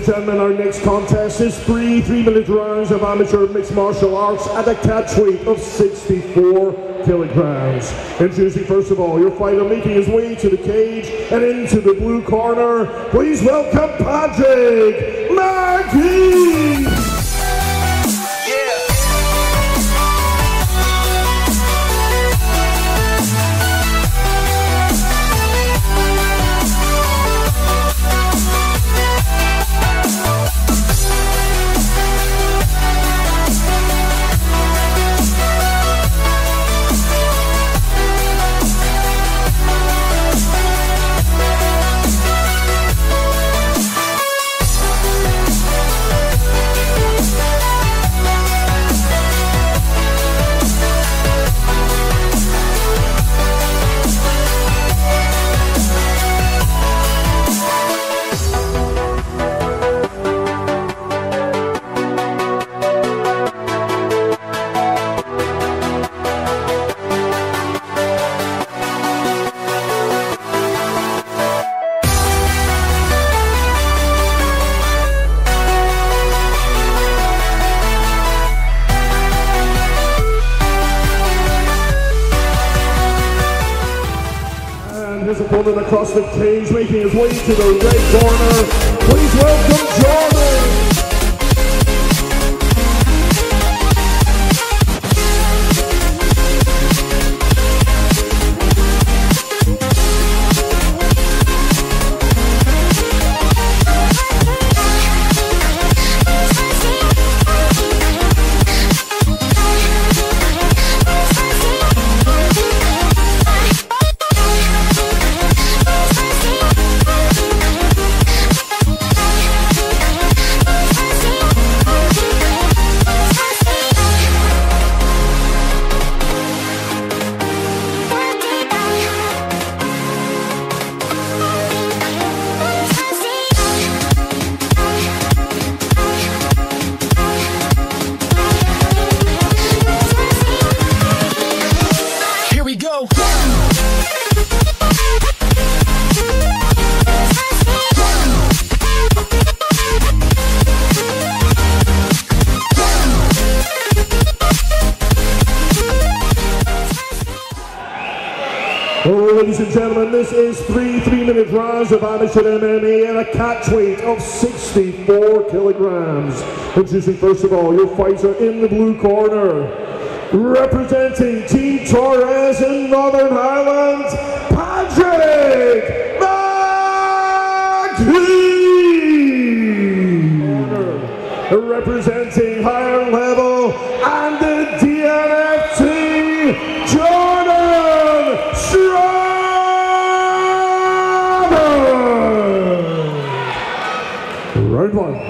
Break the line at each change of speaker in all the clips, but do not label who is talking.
gentlemen, our next contest is 3 3-minute rounds of amateur mixed martial arts at a catch weight of 64 kilograms. Introducing first of all, your fighter making his way to the cage and into the blue corner. Please welcome Padraig, Magee! His opponent across the cage, making his way to the red corner. Please welcome Torres. Ladies and gentlemen, this is 3 3-minute rounds of amateur MMA at a catch weight of 64 kilograms. Introducing first of all, your fighter in the blue corner, representing Team Torres in Northern Ireland, Padraig, Magee! Representing Higher Level and the DNFT, Struthers! Round one.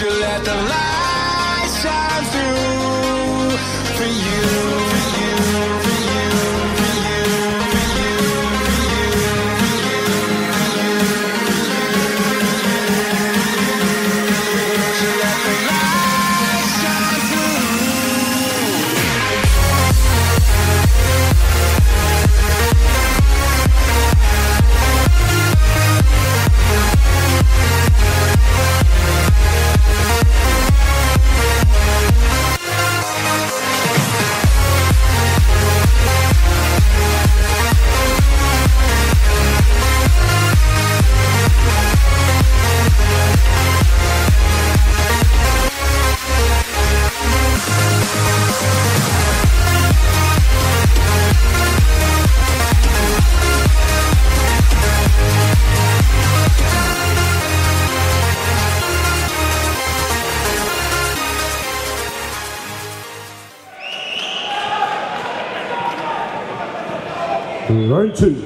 you let the light shine through for you, for you, for you, for you, for you, for you, for you, let the light shine through.
Round two.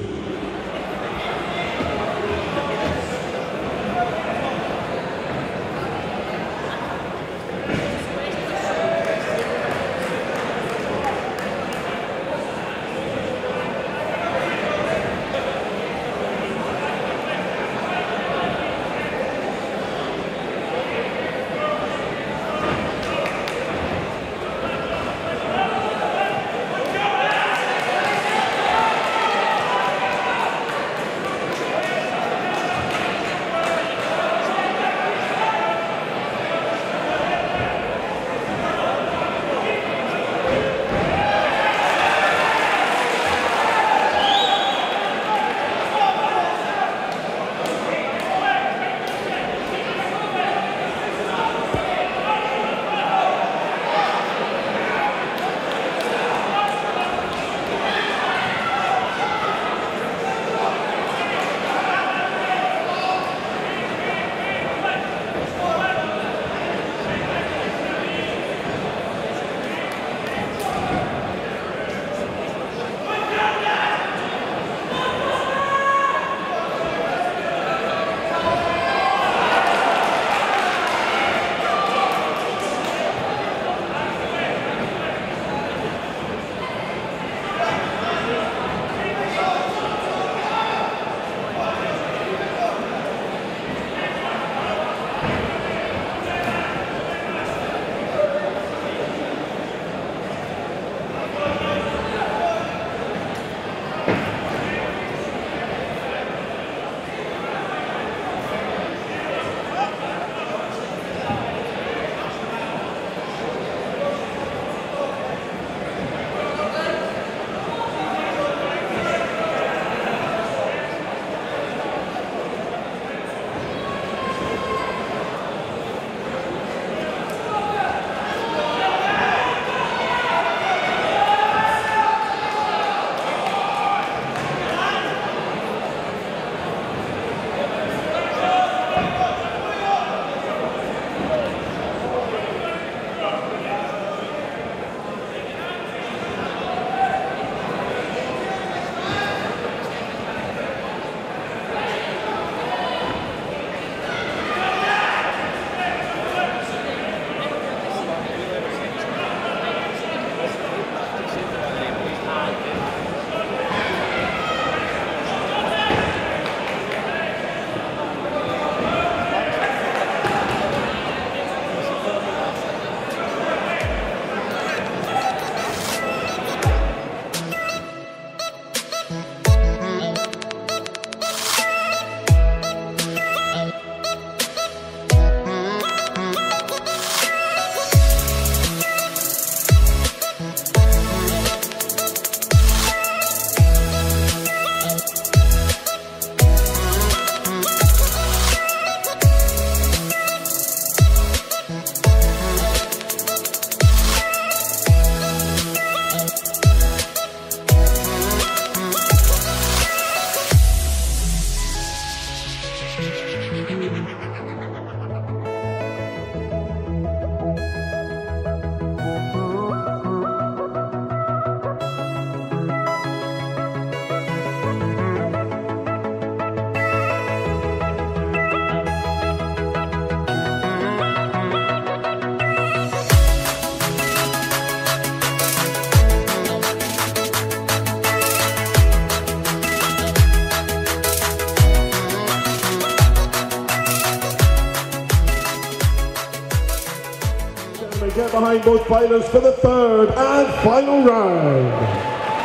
gentlemen, get behind both fighters for the third and final round.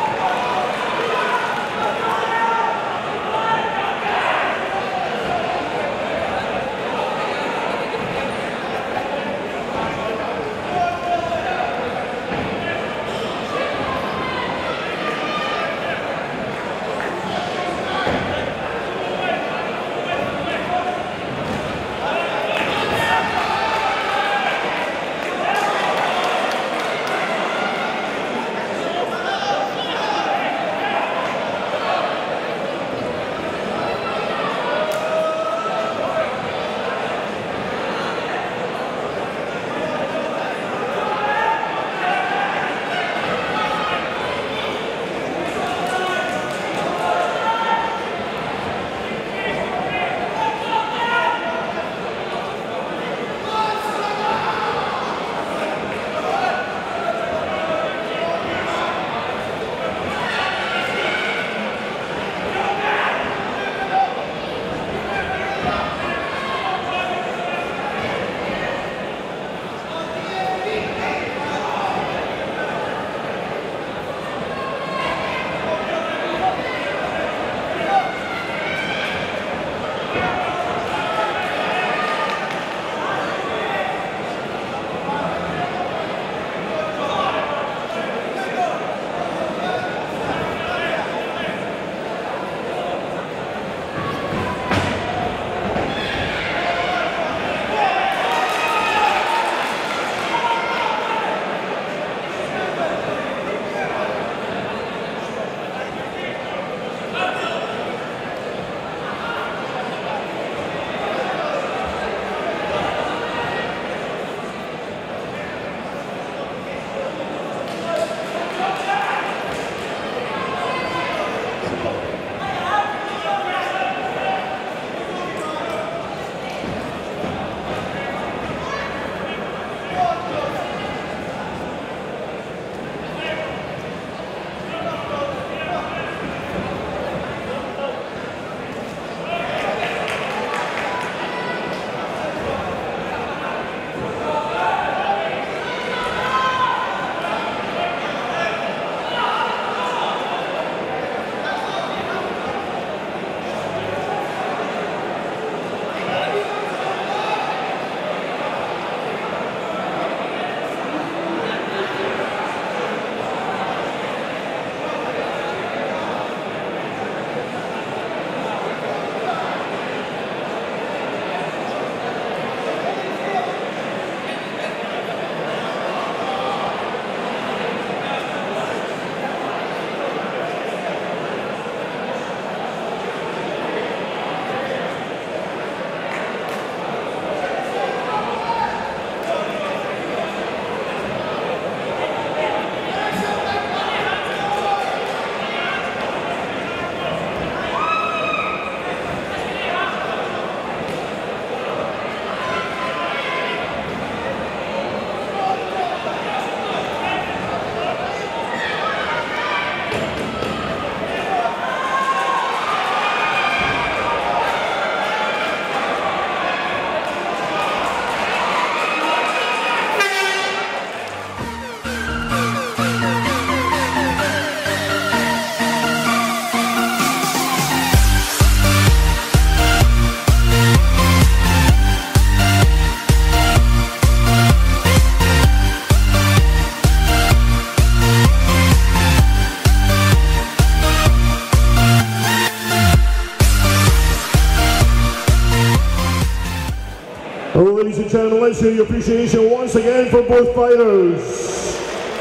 Well, ladies and gentlemen, let's show your appreciation once again for both fighters.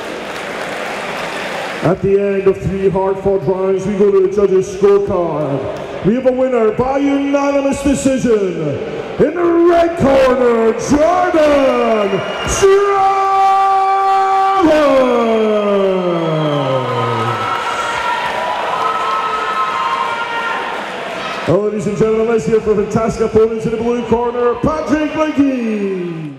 At the end of 3 hard-fought rounds, we go to the judges' scorecard. We have a winner by unanimous decision. In the red corner, Jordan Struthers. Ladies and gentlemen, let's hear for fantastic opponents in the blue corner, Padraig Magee.